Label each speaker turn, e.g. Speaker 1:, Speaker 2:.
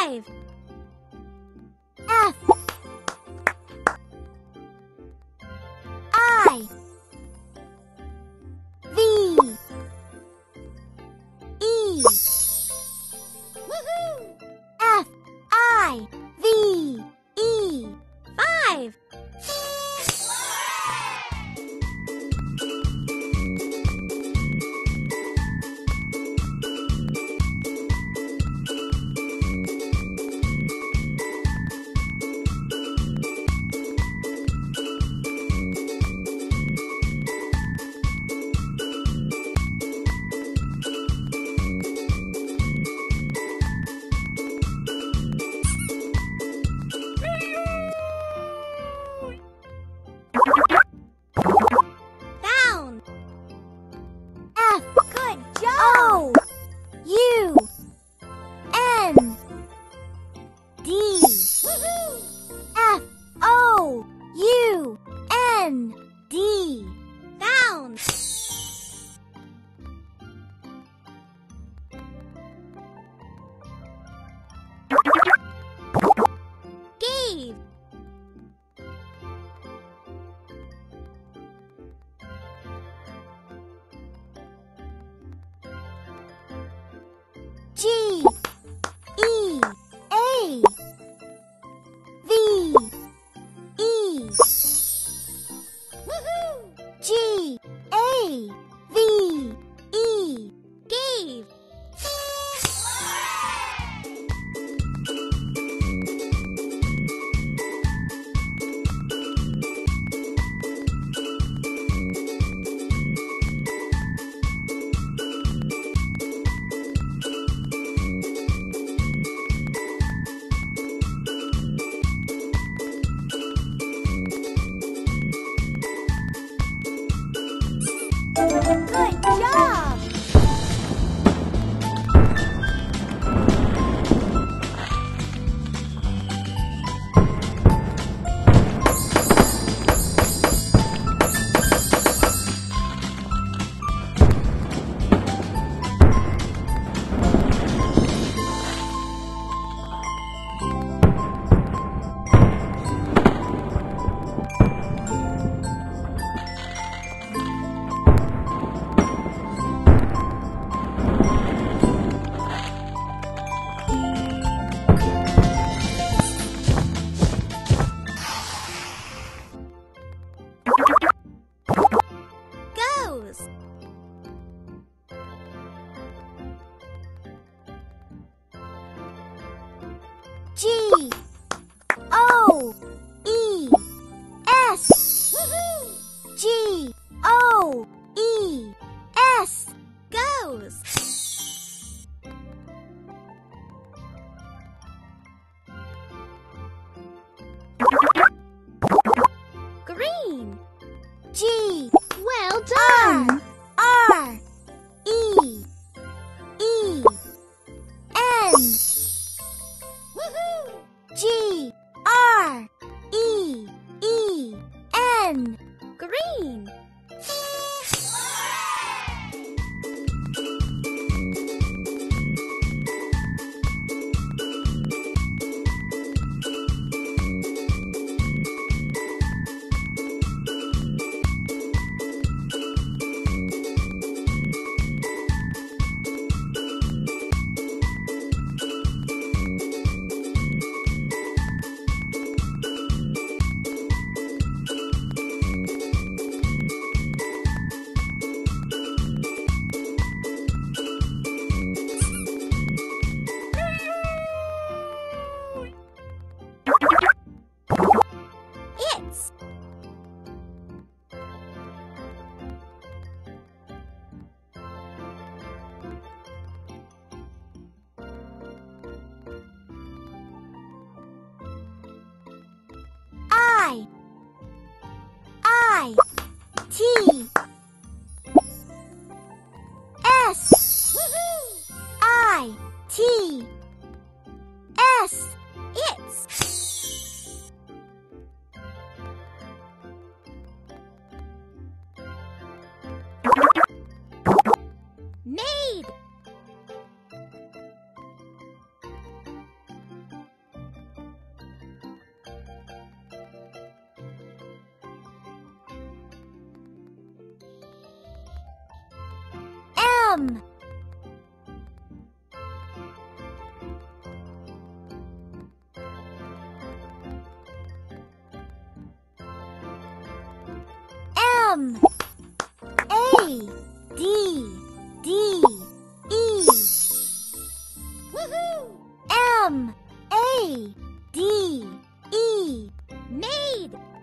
Speaker 1: 5.
Speaker 2: F I V E F I V E
Speaker 1: 5. Down.
Speaker 2: F
Speaker 1: Good job.
Speaker 2: O U N D F O U N D
Speaker 1: Down. Gave.
Speaker 2: G E A V E G A V E
Speaker 1: Gave. Good job. Goes.
Speaker 2: G O E S G O E S
Speaker 1: Goes. Green.
Speaker 2: G
Speaker 1: Well done.
Speaker 2: R E E N G R E E N
Speaker 1: Green. It's.
Speaker 2: I T S I T S
Speaker 1: It's. Made.
Speaker 2: M. M. A. D. D. E.
Speaker 1: Woohoo!
Speaker 2: M. A. D. E.
Speaker 1: Made!